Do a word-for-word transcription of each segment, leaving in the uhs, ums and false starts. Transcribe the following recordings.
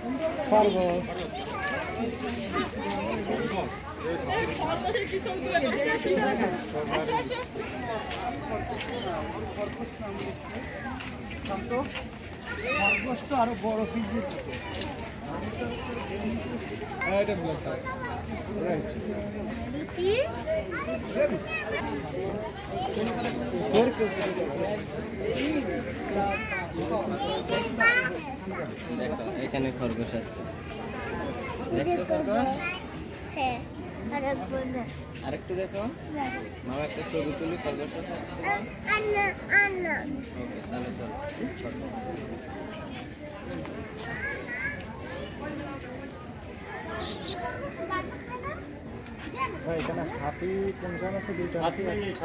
খরগোশ খরগোশটা আরো বড় পিস এটা বলে এখানে খরগোশ আছে দেখছো খরগোশ হ্যাঁ আরেকটু দেখো মামা একটা ছবি তুলি খরগোশ আছে আন্না আন্না ওকে তাহলে চল ভাই এখানে হাতি কোনখানে আছে দুইটা হাতি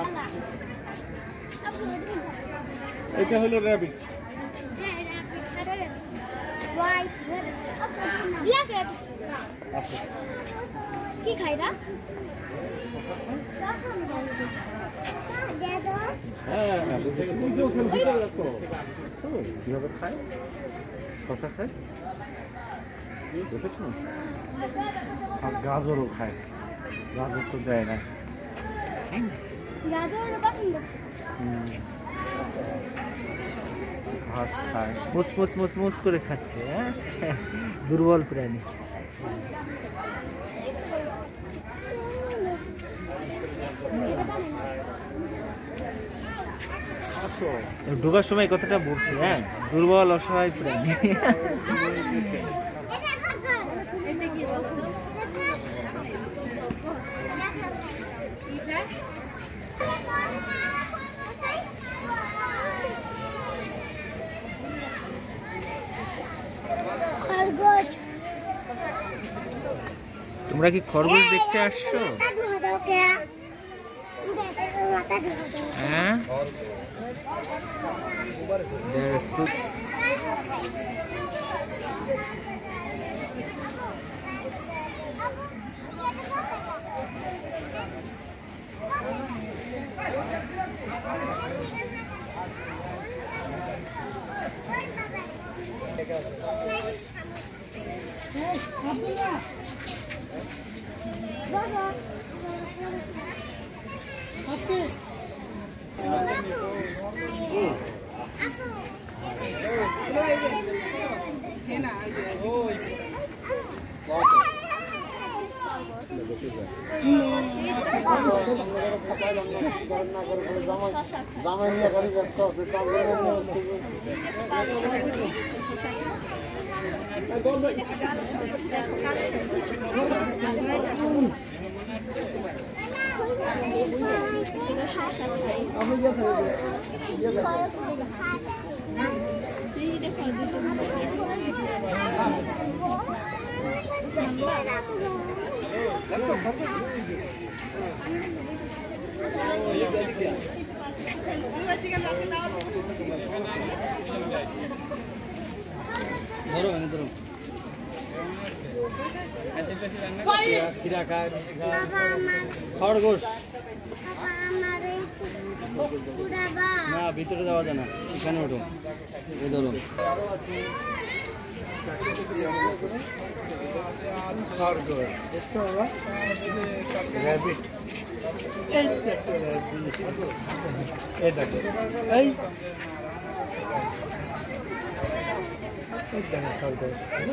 এটা হলো র‍্যাবিট হোয়াইট ব্ল্যাক র‍্যাবিট আছে কি খাইরা হ্যাঁ কিভাবে খায় শসা খায় দেখেছো আর গাজরও খায় গাজর তো দেয় না ঘাস খায় মুচ মুচ মুচ মুচ করে খাচ্ছে হ্যাঁ দুর্বল প্রাণী ঢোকার সময় কথাটা বলছি হ্যাঁ দুর্বল অসহায় প্রাণী খরগোশ তোমরা কি খরগোশ দেখতে আসছো হ্যাঁ জামাই নিয়ে গাড়ি ব্যস্ত আছে ধরো এনে ধরো খরগোশ না ভিতরে যাওয়া যায় না এখানে ওঠো এই ধরো খরগোশ দেখছো বাবা র‍্যাবিট এই দেখো এই দেখো এই দেখো খরগোশ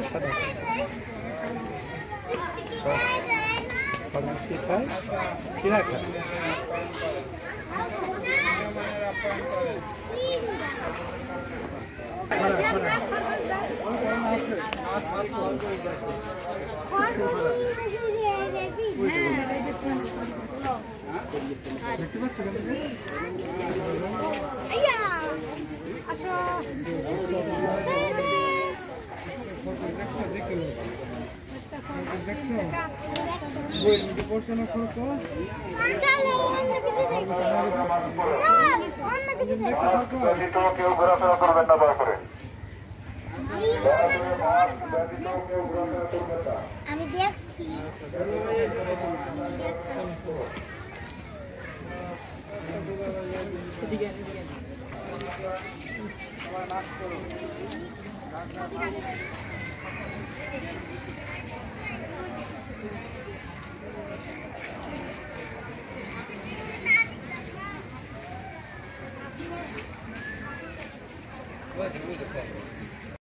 খরগোশ কি খায় কিরা খায় দেখতে পাচ্ছ কেউ ঘোরাফেরা করবেন না দয়া করে আমি দেখছি ওই যে, ওই যে,